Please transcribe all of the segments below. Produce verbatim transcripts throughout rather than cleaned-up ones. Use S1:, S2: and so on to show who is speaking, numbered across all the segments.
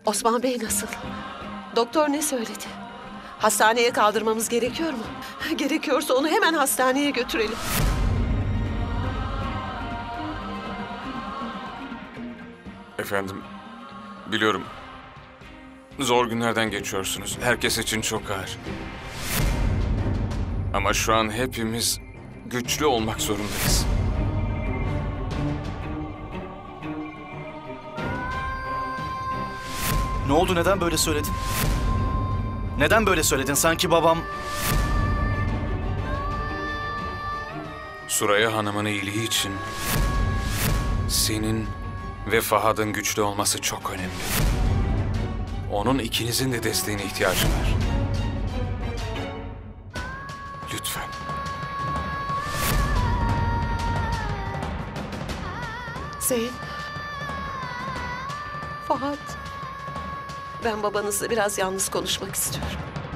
S1: Osman Bey nasıl? Doktor ne söyledi? Hastaneye kaldırmamız gerekiyor mu? Gerekiyorsa onu hemen hastaneye götürelim.
S2: Efendim, biliyorum. Zor günlerden geçiyorsunuz. Herkes için çok ağır. Ama şu an hepimiz güçlü olmak zorundayız.
S3: Ne oldu? Neden böyle söyledin? Neden böyle söyledin? Sanki babam...
S2: Suraya Hanım'ın iyiliği için senin ve Fahad'ın güçlü olması çok önemli. Onun ikinizin de desteğine ihtiyacı var. Lütfen.
S1: Zeyn. Fahad. Ben babanızla biraz yalnız konuşmak istiyorum.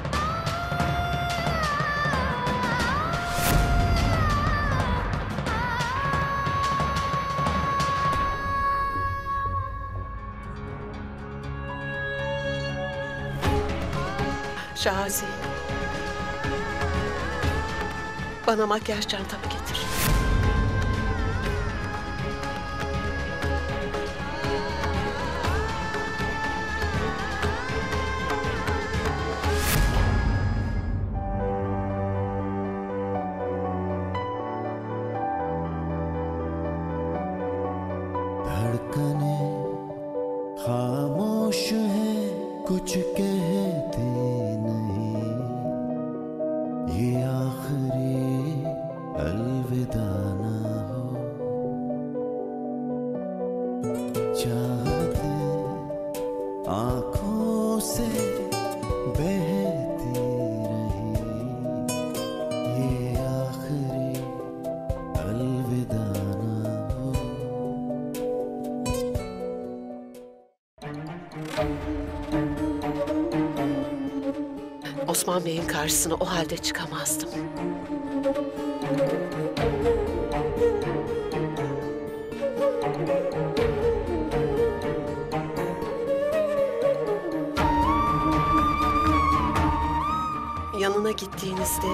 S1: Şahazi. Bana makyaj çantamı getir.
S4: धड़कने खामोश है कुछ कहती नहीं ये आखिरी अलविदा ना हो चाहते आँखों से बहती रही ये आखिरी अलविदा ना हो
S1: Osman Bey'in karşısına o halde çıkamazdım. Yanına gittiğinizde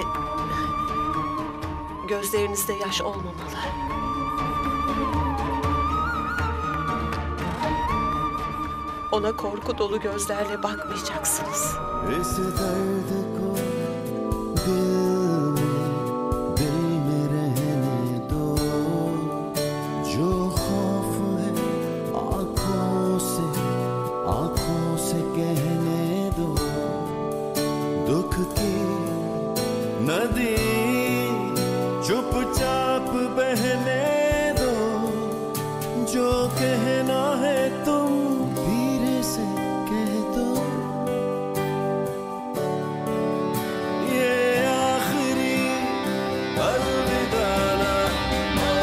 S1: gözlerinizde yaş olmamalı. Ona korku dolu gözlerle bakmayacaksınız.
S4: इस दर्द को दिल में दिल में रहने दो जो खौफ है आँखों से आँखों से कहने दो दुख की नदी चुपचाप बहने दो जो कहना है तुम धीरे से कह दो ये आखिरी अलविदा ना हो।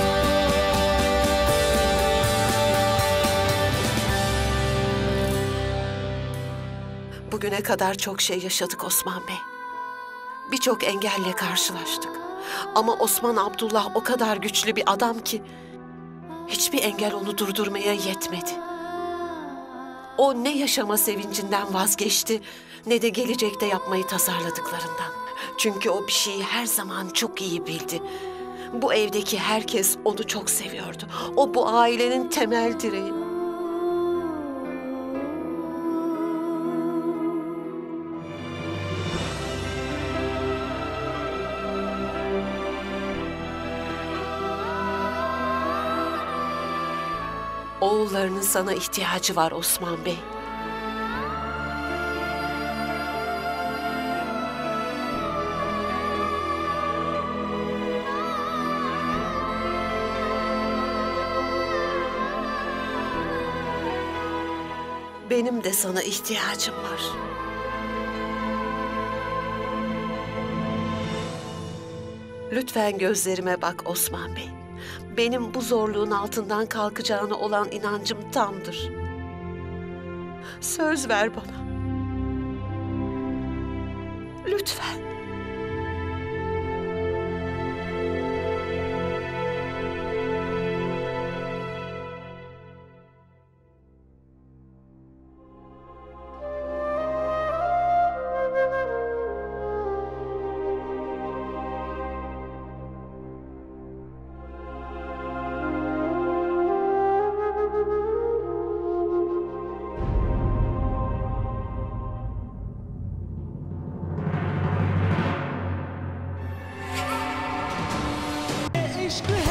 S1: Bugüne kadar çok şey yaşadık Osman Bey. Birçok engelle karşılaştık. Ama Osman Abdullah o kadar güçlü bir adam ki hiçbir engel onu durdurmaya yetmedi. O ne yaşama sevincinden vazgeçti ne de gelecekte yapmayı tasarladıklarından. Çünkü o bir şeyi her zaman çok iyi bildi. Bu evdeki herkes onu çok seviyordu. O bu ailenin temel direği. Oğullarının sana ihtiyacı var Osman Bey. Benim de sana ihtiyacım var. Lütfen gözlerime bak Osman Bey. Benim bu zorluğun altından kalkacağına olan inancım tamdır. Söz ver bana. Lütfen.
S5: इश्क